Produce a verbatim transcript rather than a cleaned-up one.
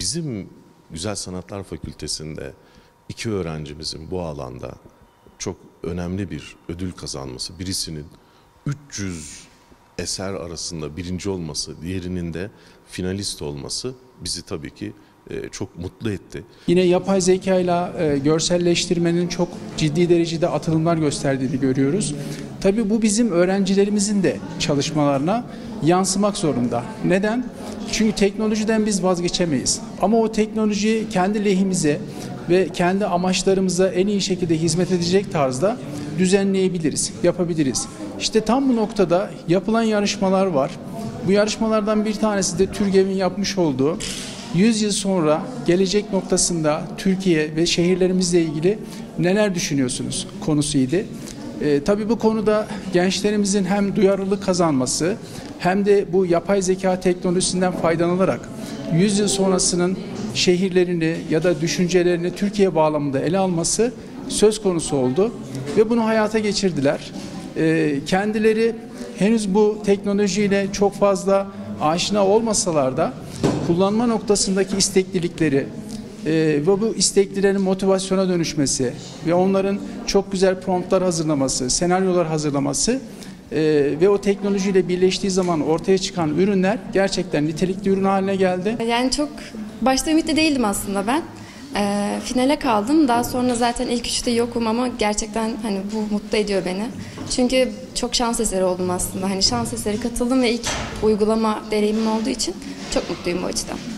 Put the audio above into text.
bizim Güzel Sanatlar Fakültesi'nde iki öğrencimizin bu alanda çok önemli bir ödül kazanması, birisinin üç yüz eser arasında birinci olması, diğerinin de finalist olması bizi tabii ki çok mutlu etti. Yine yapay zeka ile görselleştirmenin çok ciddi derecede atılımlar gösterdiğini görüyoruz. Tabii bu bizim öğrencilerimizin de çalışmalarına yansımak zorunda. Neden? Çünkü teknolojiden biz vazgeçemeyiz. Ama o teknolojiyi kendi lehimize ve kendi amaçlarımıza en iyi şekilde hizmet edecek tarzda düzenleyebiliriz, yapabiliriz. İşte tam bu noktada yapılan yarışmalar var. Bu yarışmalardan bir tanesi de TÜRGEV'in yapmış olduğu yüz yıl sonra gelecek noktasında Türkiye ve şehirlerimizle ilgili neler düşünüyorsunuz konusuydu. E, tabii bu konuda gençlerimizin hem duyarlılık kazanması hem de bu yapay zeka teknolojisinden faydalanarak yüz yıl sonrasının şehirlerini ya da düşüncelerini Türkiye bağlamında ele alması söz konusu oldu ve bunu hayata geçirdiler. E, kendileri henüz bu teknolojiyle çok fazla aşina olmasalar da kullanma noktasındaki isteklilikleri e, ve bu isteklilerin motivasyona dönüşmesi ve onların çok güzel promptlar hazırlaması, senaryolar hazırlaması e, ve o teknolojiyle birleştiği zaman ortaya çıkan ürünler gerçekten nitelikli ürün haline geldi. Yani çok başta ümitli değildim aslında ben. E, finale kaldım. Daha sonra zaten ilk üçte yokum ama gerçekten hani bu mutlu ediyor beni. Çünkü çok şans eseri oldum aslında. Hani şans eseri katıldım ve ilk uygulama deneyimim olduğu için çok mutluyum bu açıdan.